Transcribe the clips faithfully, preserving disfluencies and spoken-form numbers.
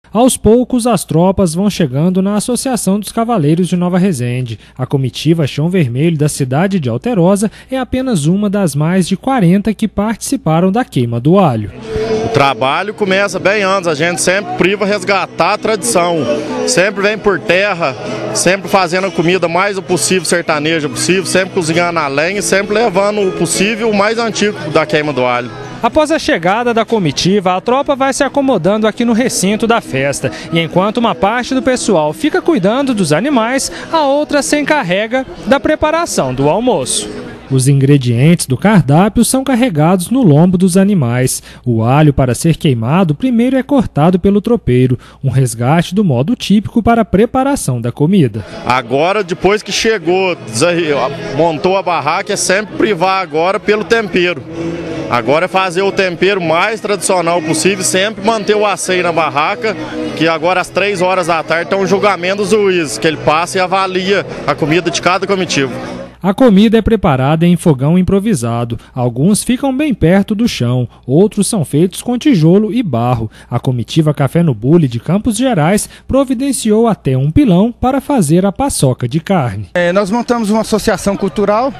Aos poucos, as tropas vão chegando na Associação dos Cavaleiros de Nova Resende. A comitiva Chão Vermelho da cidade de Alterosa é apenas uma das mais de quarenta que participaram da queima do alho. O trabalho começa bem antes, a gente sempre priva resgatar a tradição, sempre vem por terra, sempre fazendo a comida mais o possível sertaneja possível, sempre cozinhando a lenha e sempre levando o possível o mais antigo da queima do alho. Após a chegada da comitiva, a tropa vai se acomodando aqui no recinto da festa. E enquanto uma parte do pessoal fica cuidando dos animais, a outra se encarrega da preparação do almoço. Os ingredientes do cardápio são carregados no lombo dos animais. O alho, para ser queimado, primeiro é cortado pelo tropeiro, um resgate do modo típico para a preparação da comida. Agora, depois que chegou, montou a barraca, é sempre privar agora pelo tempero. Agora é fazer o tempero mais tradicional possível, sempre manter o asseio na barraca, que agora às três horas da tarde tem um julgamento dos juízes, que ele passa e avalia a comida de cada comitiva. A comida é preparada em fogão improvisado. Alguns ficam bem perto do chão, outros são feitos com tijolo e barro. A comitiva Café no Bule de Campos Gerais providenciou até um pilão para fazer a paçoca de carne. É, nós montamos uma associação cultural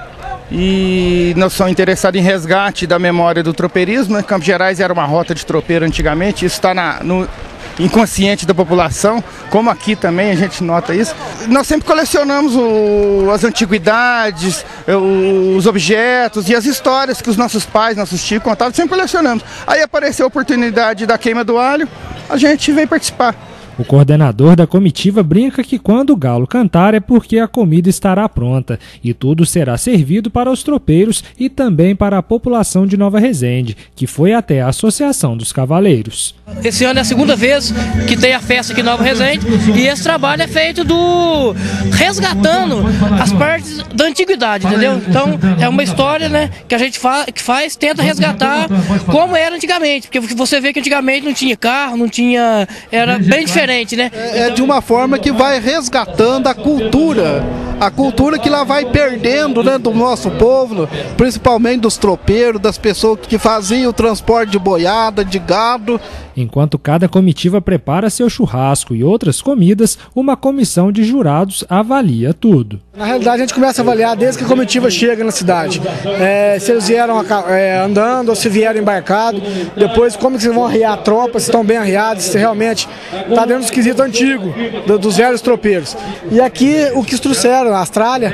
e nós somos interessados em resgate da memória do tropeirismo, né? Campos Gerais era uma rota de tropeiro antigamente, isso está na, no inconsciente da população, como aqui também a gente nota isso. Nós sempre colecionamos o, as antiguidades, os objetos e as histórias que os nossos pais, nossos tios contavam, sempre colecionamos. Aí apareceu a oportunidade da queima do alho, a gente veio participar. O coordenador da comitiva brinca que quando o galo cantar é porque a comida estará pronta e tudo será servido para os tropeiros e também para a população de Nova Resende, que foi até a Associação dos Cavaleiros. Esse ano é a segunda vez que tem a festa aqui em Nova Resende e esse trabalho é feito do resgatando as partes da antiguidade, entendeu? Então é uma história, né, que a gente fa que faz, tenta resgatar como era antigamente, porque você vê que antigamente não tinha carro, não tinha, era bem diferente. Né? É de uma forma que vai resgatando a cultura, a cultura que lá vai perdendo, né, do nosso povo, principalmente dos tropeiros, das pessoas que faziam o transporte de boiada, de gado. Enquanto cada comitiva prepara seu churrasco e outras comidas, uma comissão de jurados avalia tudo. Na realidade, a gente começa a avaliar desde que a comitiva chega na cidade. É, se eles vieram é, andando ou se vieram embarcados. Depois, como que vocês vão arriar a tropa, se estão bem arriados, se realmente está dentro dos quesitos antigos, do, dos velhos tropeiros. E aqui, o que trouxeram, as tralhas,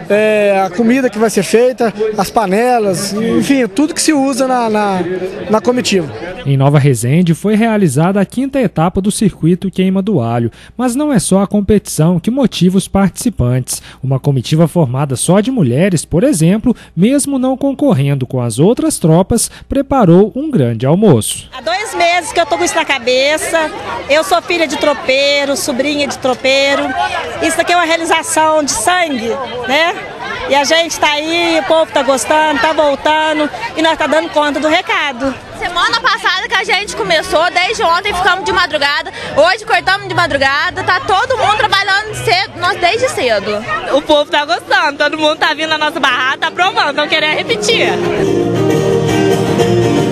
é, a comida que vai ser feita, as panelas, enfim, tudo que se usa na, na, na comitiva. Em Nova Resende foi realizada a quinta etapa do circuito Queima do Alho, mas não é só a competição que motiva os participantes. Uma comitiva formada só de mulheres, por exemplo, mesmo não concorrendo com as outras tropas, preparou um grande almoço. Há dois meses que eu estou com isso na cabeça, eu sou filha de tropeiro, sobrinha de tropeiro, isso aqui é uma realização de sangue, né? E a gente está aí, o povo está gostando, está voltando e nós estamos dando conta do recado. Semana passada que a gente começou, desde ontem ficamos de madrugada, hoje cortamos de madrugada, tá todo mundo trabalhando cedo, nós desde cedo. O povo tá gostando, todo mundo tá vindo na nossa barraca, tá provando, estão querendo repetir.